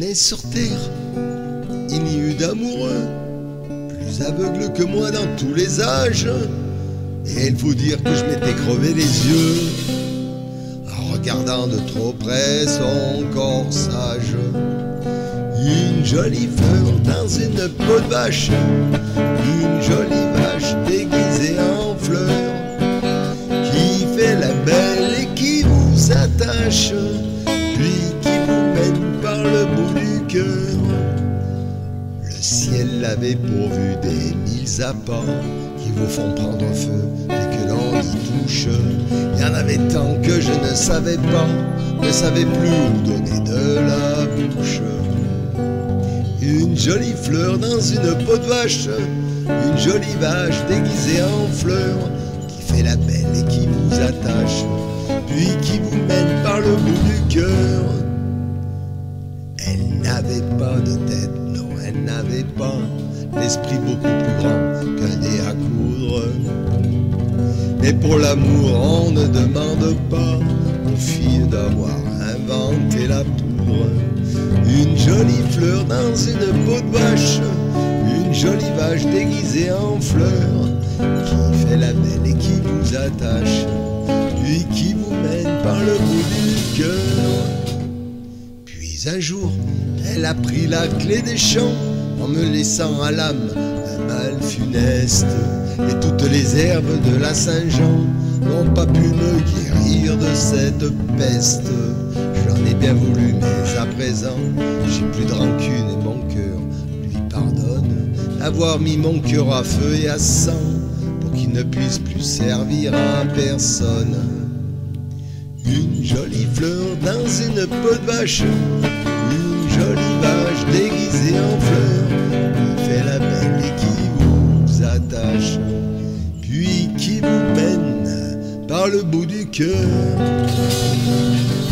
Né sur terre, il n'y eut d'amoureux plus aveugle que moi dans tous les âges. Et il faut dire que je m'étais crevé les yeux en regardant de trop près son corsage. Une jolie fleur dans une peau de vache, une jolie vache déguisée en fleur, qui fait la belle et qui vous attache, puis qui vous mène par le bout du cœur. Le ciel l'avait pourvu des mille appâts qui vous font prendre feu dès que l'on y touche. Il y en avait tant que je ne savais pas, ne savais plus où donner de la bouche. Une jolie fleur dans une peau de vache, une jolie vache déguisée en fleur, qui fait la belle et qui vous attache, puis qui vous mène par le bout du cœur. Elle n'avait pas de tête, non, elle n'avait pas l'esprit beaucoup plus grand qu'un dé à coudre. Mais pour l'amour, on ne demande pas aux filles d'avoir inventé la poudre. Une jolie fleur dans une peau de vache, une jolie vache déguisée en fleur, qui fait la belle et qui vous attache, puis qui vous mène par le bout du cœur. Puis un jour, elle a pris la clé des champs, en me laissant à l'âme un mal funeste. Et toutes les herbes de la Saint-Jean n'ont pas pu me guérir de cette peste. J'en ai bien voulu, mais à présent, j'ai plus de rancune et mon cœur lui pardonne d'avoir mis mon cœur à feu et à sang pour qu'il ne puisse plus servir à personne. Une jolie fleur dans une peau de vache, une jolie vache déguisée en fleur, qui fait la belle et qui vous attache, puis qui vous mène par le bout du cœur.